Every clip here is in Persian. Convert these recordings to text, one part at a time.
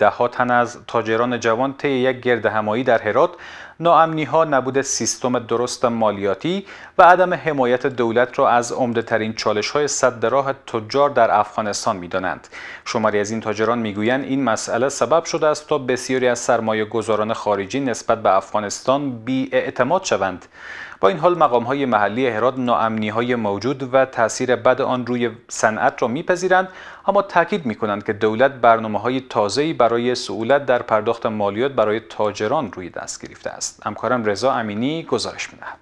ده‌ها تن از تاجران جوان طی یک گردهمایی در هرات ناامنی‌ها، نبود سیستم درست مالیاتی و عدم حمایت دولت را از عمده‌ترین چالش‌های سد راه تجار در افغانستان می‌دانند. شماری از این تاجران می‌گویند این مسئله سبب شده است تا بسیاری از سرمایه‌گذاران خارجی نسبت به افغانستان بی‌اعتماد شوند. با این حال مقام‌های محلی هرات ناامنی‌های موجود و تأثیر بد آن روی صنعت را می‌پذیرند، اما تاکید می‌کنند که دولت برنامه‌های تازه‌ای برای سهولت در پرداخت مالیات برای تاجران روی دست گرفته است. همکارم رضا امینی گزارش می‌دهد.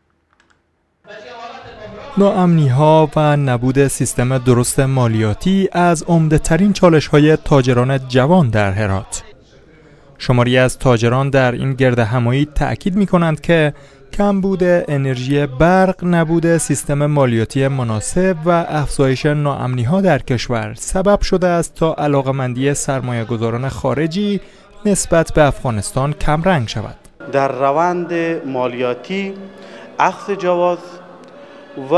ناامنی‌ها و نبود سیستم درست مالیاتی از عمده‌ترین چالش‌های تاجران جوان در هرات. شماری از تاجران در این گردهمایی تأکید می‌کنند که کمبود انرژی برق، نبود سیستم مالیاتی مناسب و افزایش ناامنی‌ها در کشور سبب شده است تا علاقه‌مندی سرمایه‌گذاران خارجی نسبت به افغانستان کمرنگ شود. در روند مالیاتی، اخذ جواز و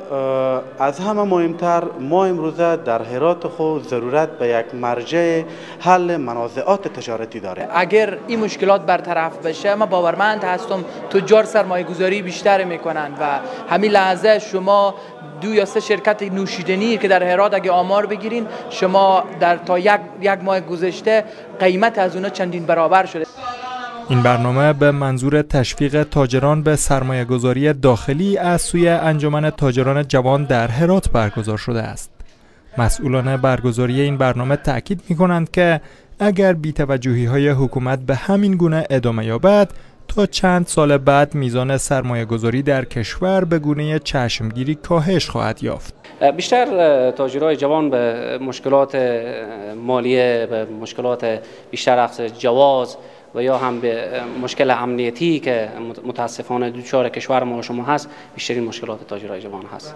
از همه مهمتر ما امروزه در هرات خود ضرورت به یک مرجع حل منازعات تجارتی داره. اگر این مشکلات برطرف بشه ما باورمند هستم تجار سرمایه گذاری بیشتر میکنند و همین لحظه شما 2 یا 3 شرکت نوشیدنی که در هرات اگه آمار بگیرین شما در تا یک ماه گذشته قیمت از اونا چندین برابر شده. این برنامه به منظور تشویق تاجران به سرمایه‌گذاری داخلی از سوی انجمن تاجران جوان در هرات برگزار شده است. مسئولان برگزاری این برنامه تأکید می‌کنند که اگر بی‌توجهی‌های حکومت به همین گونه ادامه یابد، تا چند سال بعد میزان سرمایه‌گذاری در کشور به گونه چشمگیری کاهش خواهد یافت. بیشتر تاجرای جوان به مشکلات مالیه، به مشکلات بیشتر اخذ جواز و یا هم به مشکل امنیتی که متاسفانه دوچار کشور ما و شما هست، بیشترین مشکلات تاجرای جوان هست.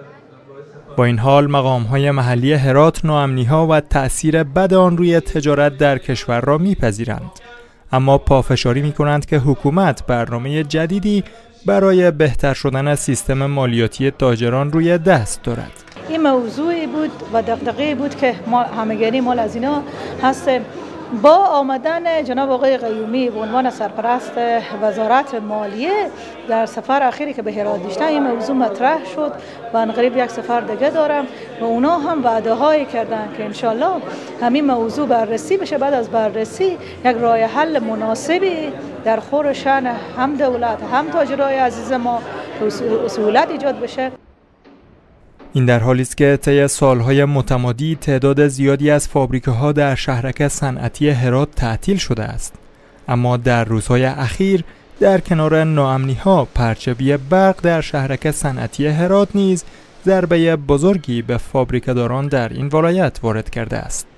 با این حال مقام‌های محلی هرات ناامنی‌ها و تأثیر بد آن روی تجارت در کشور را می‌پذیرند، اما پافشاری می‌کنند که حکومت برنامه جدیدی برای بهتر شدن سیستم مالیاتی تاجران روی دست دارد. این موضوعی بود و دغدغه‌ای بود که ما همگانی مال از اینا هست. با آمدن جناب آقای قیومی به عنوان سرپرست وزارت مالیه در سفر اخیری که به هرات داشتن این موضوع مطرح شد و ان قریب یک سفر دیگه دارم و اونا هم وعده هایی کردن که انشالله همین موضوع بررسی بشه. بعد از بررسی یک راه حل مناسبی در خور شأن هم دولت هم تاجرای عزیز ما سهولت ایجاد بشه. این در حالی است که طی سالهای متمادی تعداد زیادی از فابریکه‌ها در شهرک صنعتی هرات تعطیل شده است، اما در روزهای اخیر در کنار ناامنی‌ها پرچبی برق در شهرک صنعتی هرات نیز ضربه بزرگی به فابریکه‌داران در این ولایت وارد کرده است.